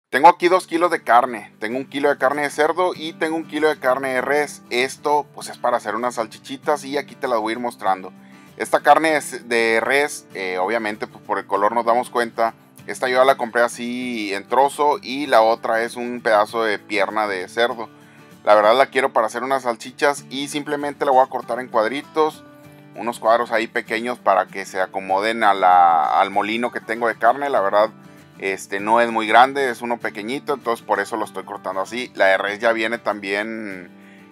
Tengo aquí 2 kilos de carne, tengo 1 kilo de carne de cerdo y tengo 1 kilo de carne de res. Esto pues es para hacer unas salchichitas y aquí te las voy a ir mostrando. Esta carne de res, obviamente pues por el color nos damos cuenta. Esta yo la compré así en trozo y la otra es un pedazo de pierna de cerdo. La verdad la quiero para hacer unas salchichas y simplemente la voy a cortar en cuadritos. Unos cuadros ahí pequeños para que se acomoden al molino que tengo de carne. La verdad no es muy grande, es uno pequeñito, entonces por eso lo estoy cortando así. La de res ya viene también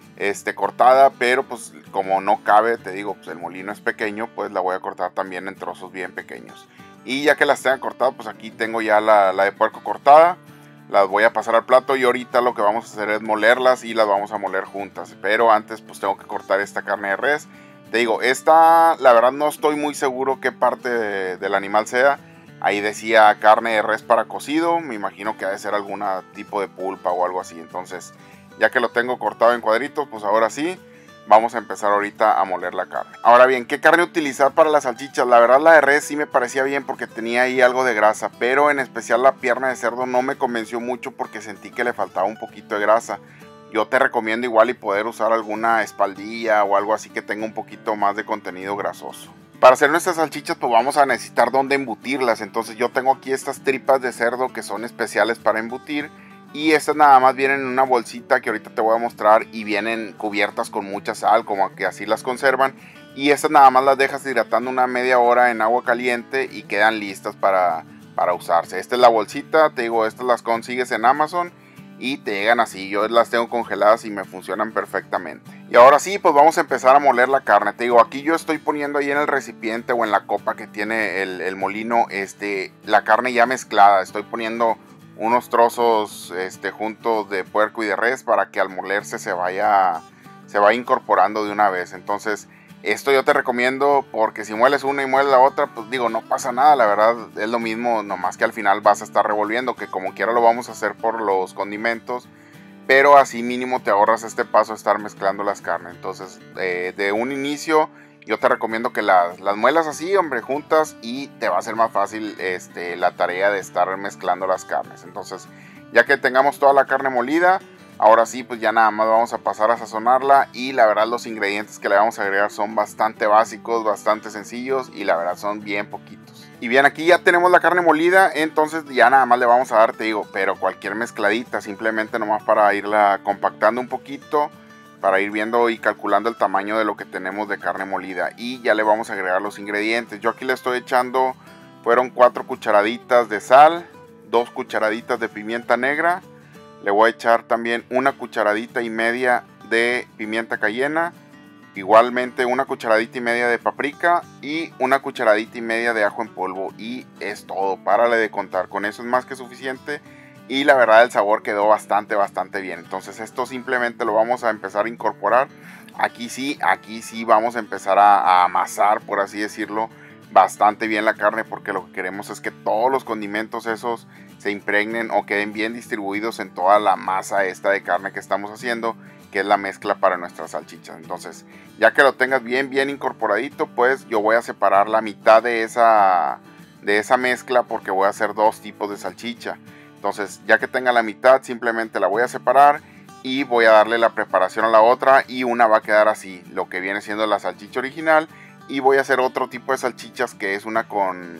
cortada, pero pues como no cabe, te digo, pues el molino es pequeño, pues la voy a cortar también en trozos bien pequeños. Y ya que las tenga cortadas, pues aquí tengo ya la de puerco cortada. Las voy a pasar al plato y ahorita lo que vamos a hacer es molerlas y las vamos a moler juntas. Pero antes pues tengo que cortar esta carne de res. Te digo, esta la verdad no estoy muy seguro qué parte del animal sea. Ahí decía carne de res para cocido, me imagino que ha de ser algún tipo de pulpa o algo así. Entonces, ya que lo tengo cortado en cuadritos, pues ahora sí, vamos a empezar ahorita a moler la carne. Ahora bien, ¿qué carne utilizar para las salchichas? La verdad la de res sí me parecía bien porque tenía ahí algo de grasa, pero en especial la pierna de cerdo no me convenció mucho porque sentí que le faltaba un poquito de grasa. Yo te recomiendo igual y poder usar alguna espaldilla o algo así que tenga un poquito más de contenido grasoso. Para hacer nuestras salchichas pues vamos a necesitar dónde embutirlas. Entonces yo tengo aquí estas tripas de cerdo que son especiales para embutir. Y estas nada más vienen en una bolsita que ahorita te voy a mostrar. Y vienen cubiertas con mucha sal, como que así las conservan. Y estas nada más las dejas hidratando una media hora en agua caliente y quedan listas para usarse. Esta es la bolsita, te digo, estas las consigues en Amazon y te llegan así. Yo las tengo congeladas y me funcionan perfectamente. Y ahora sí, pues vamos a empezar a moler la carne. Te digo, aquí yo estoy poniendo ahí en el recipiente o en la copa que tiene el molino, la carne ya mezclada. Estoy poniendo unos trozos juntos de puerco y de res para que al molerse se vaya incorporando de una vez. Entonces, esto yo te recomiendo porque si mueles una y mueles la otra, pues digo, no pasa nada, la verdad es lo mismo, nomás que al final vas a estar revolviendo, que como quiera lo vamos a hacer por los condimentos, pero así mínimo te ahorras este paso de estar mezclando las carnes. Entonces, de un inicio, yo te recomiendo que las muelas así, hombre, juntas y te va a ser más fácil la tarea de estar mezclando las carnes. Entonces, ya que tengamos toda la carne molida, ahora sí, pues ya nada más vamos a pasar a sazonarla y la verdad los ingredientes que le vamos a agregar son bastante básicos, bastante sencillos y la verdad son bien poquitos. Y bien, aquí ya tenemos la carne molida, entonces ya nada más le vamos a dar, te digo, pero cualquier mezcladita, simplemente nomás para irla compactando un poquito, para ir viendo y calculando el tamaño de lo que tenemos de carne molida. Y ya le vamos a agregar los ingredientes. Yo aquí le estoy echando, fueron 4 cucharaditas de sal, 2 cucharaditas de pimienta negra. Le voy a echar también 1 cucharadita y media de pimienta cayena. Igualmente 1 cucharadita y media de paprika y 1 cucharadita y media de ajo en polvo. Y es todo, párale de contar, con eso es más que suficiente. Y la verdad el sabor quedó bastante bien. Entonces esto simplemente lo vamos a empezar a incorporar. Aquí sí vamos a empezar a amasar, por así decirlo, bastante bien la carne, porque lo que queremos es que todos los condimentos esos se impregnen o queden bien distribuidos en toda la masa esta de carne que estamos haciendo, que es la mezcla para nuestras salchichas. Entonces, ya que lo tengas bien incorporadito, pues yo voy a separar la mitad de esa mezcla porque voy a hacer 2 tipos de salchicha. Entonces, ya que tenga la mitad, simplemente la voy a separar y voy a darle la preparación a la otra y una va a quedar así, lo que viene siendo la salchicha original. Y voy a hacer otro tipo de salchichas que es una con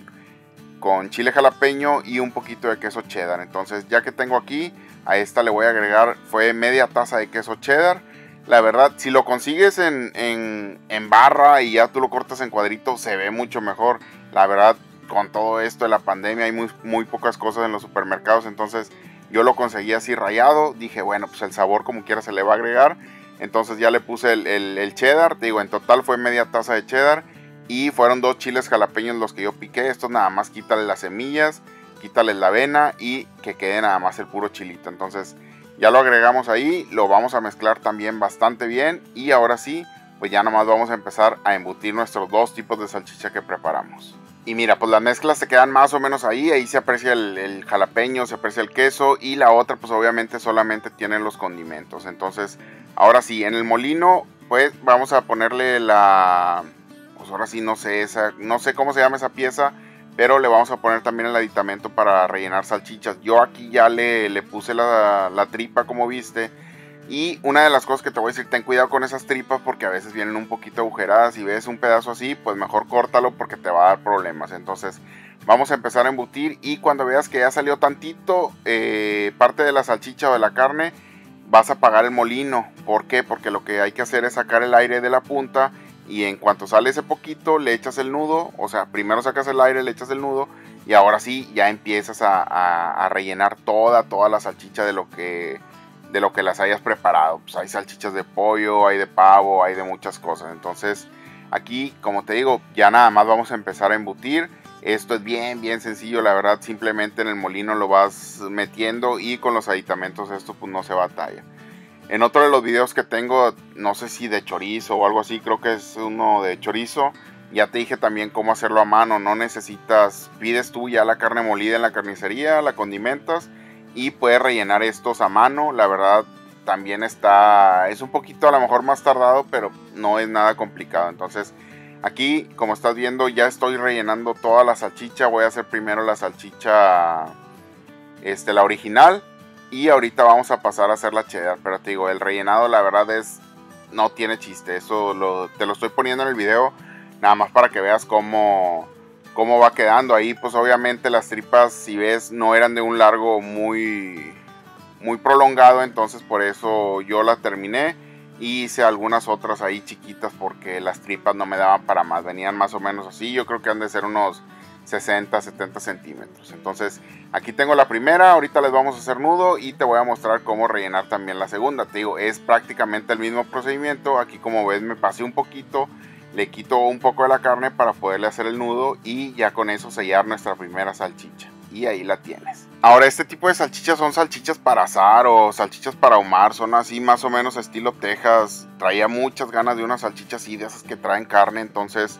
chile jalapeño y un poquito de queso cheddar. Entonces, ya que tengo aquí, a esta le voy a agregar, fue media taza de queso cheddar. La verdad, si lo consigues en barra y ya tú lo cortas en cuadritos, se ve mucho mejor. La verdad, con todo esto de la pandemia hay muy pocas cosas en los supermercados. Entonces, yo lo conseguí así rallado. Dije, bueno, pues el sabor como quiera se le va a agregar. Entonces ya le puse el cheddar, te digo, en total fue media taza de cheddar y fueron 2 chiles jalapeños los que yo piqué. Estos nada más quítale las semillas, quítale la avena y que quede nada más el puro chilito. Entonces ya lo agregamos ahí, lo vamos a mezclar también bastante bien y ahora sí, pues ya nomás vamos a empezar a embutir nuestros 2 tipos de salchicha que preparamos. Y mira, pues las mezclas se quedan más o menos ahí se aprecia el jalapeño, se aprecia el queso y la otra pues obviamente solamente tiene los condimentos. Entonces, ahora sí, en el molino pues vamos a ponerle pues ahora sí no sé cómo se llama esa pieza, pero le vamos a poner también el aditamento para rellenar salchichas. Yo aquí ya le puse la tripa, como viste. Y una de las cosas que te voy a decir, ten cuidado con esas tripas porque a veces vienen un poquito agujeradas. Si ves un pedazo así, pues mejor córtalo porque te va a dar problemas. Entonces vamos a empezar a embutir y cuando veas que ya salió tantito parte de la salchicha o de la carne, vas a apagar el molino. ¿Por qué? Porque lo que hay que hacer es sacar el aire de la punta y en cuanto sale ese poquito le echas el nudo. O sea, primero sacas el aire, le echas el nudo y ahora sí ya empiezas a rellenar toda la salchicha de lo que las hayas preparado. Pues hay salchichas de pollo, hay de pavo, hay de muchas cosas. Entonces aquí, como te digo, ya nada más vamos a empezar a embutir. Esto es bien sencillo, la verdad. Simplemente en el molino lo vas metiendo y con los aditamentos esto pues no se batalla. En otro de los videos que tengo, no sé si de chorizo o algo así, creo que es uno de chorizo, ya te dije también cómo hacerlo a mano. No necesitas, pides tú ya la carne molida en la carnicería, la condimentas y puedes rellenar estos a mano. La verdad también es un poquito a lo mejor más tardado, pero no es nada complicado. Entonces aquí, como estás viendo, ya estoy rellenando toda la salchicha. Voy a hacer primero la salchicha, la original, y ahorita vamos a pasar a hacer la cheddar. Pero te digo, el rellenado la verdad no tiene chiste. Eso te lo estoy poniendo en el video nada más para que veas cómo va quedando. Ahí pues obviamente las tripas, si ves, no eran de un largo muy prolongado, entonces por eso yo las terminé y hice algunas otras ahí chiquitas porque las tripas no me daban para más, venían más o menos así. Yo creo que han de ser unos 60-70 centímetros. Entonces aquí tengo la primera, ahorita les vamos a hacer nudo y te voy a mostrar cómo rellenar también la segunda. Te digo, es prácticamente el mismo procedimiento. Aquí, como ves, me pasé un poquito, le quito un poco de la carne para poderle hacer el nudo y ya con eso sellar nuestra primera salchicha. Y ahí la tienes. Ahora, este tipo de salchichas son salchichas para asar o salchichas para ahumar. Son así más o menos estilo Texas. Traía muchas ganas de una salchicha así, de esas que traen carne. Entonces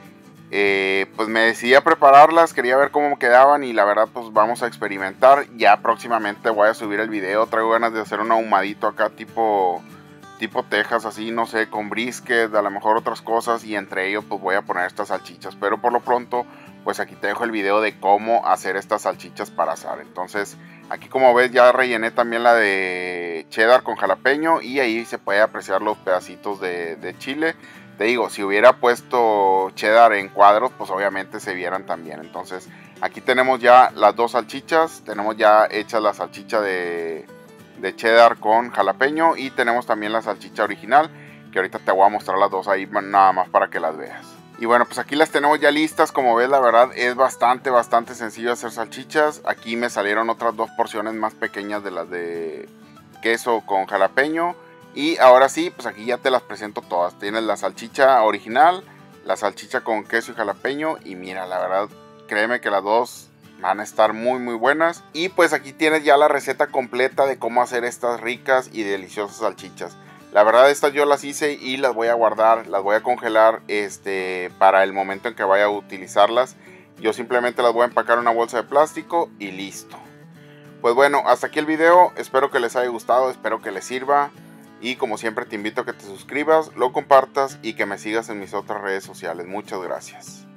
pues me decidí a prepararlas. Quería ver cómo quedaban y la verdad pues vamos a experimentar. Ya próximamente voy a subir el video. Traigo ganas de hacer un ahumadito acá tipo Texas, así, no sé, con brisket, a lo mejor otras cosas, y entre ellos pues voy a poner estas salchichas. Pero por lo pronto pues aquí te dejo el video de cómo hacer estas salchichas para asar. Entonces aquí, como ves, ya rellené también la de cheddar con jalapeño y ahí se puede apreciar los pedacitos de chile. Te digo, si hubiera puesto cheddar en cuadros, pues obviamente se vieran también. Entonces aquí tenemos ya las dos salchichas, tenemos ya hecha la salchicha de cheddar con jalapeño y tenemos también la salchicha original, que ahorita te voy a mostrar las dos ahí nada más para que las veas. Y bueno, pues aquí las tenemos ya listas. Como ves, la verdad es bastante sencillo hacer salchichas. Aquí me salieron otras dos porciones más pequeñas de las de queso con jalapeño. Y ahora sí, pues aquí ya te las presento todas. Tienes la salchicha original, la salchicha con queso y jalapeño. Y mira, la verdad, créeme que las dos van a estar muy buenas. Y pues aquí tienes ya la receta completa de cómo hacer estas ricas y deliciosas salchichas. La verdad, estas yo las hice y las voy a guardar, las voy a congelar para el momento en que vaya a utilizarlas. Yo simplemente las voy a empacar en una bolsa de plástico y listo. Pues bueno, hasta aquí el video. Espero que les haya gustado, espero que les sirva. Y como siempre te invito a que te suscribas, lo compartas y que me sigas en mis otras redes sociales. Muchas gracias.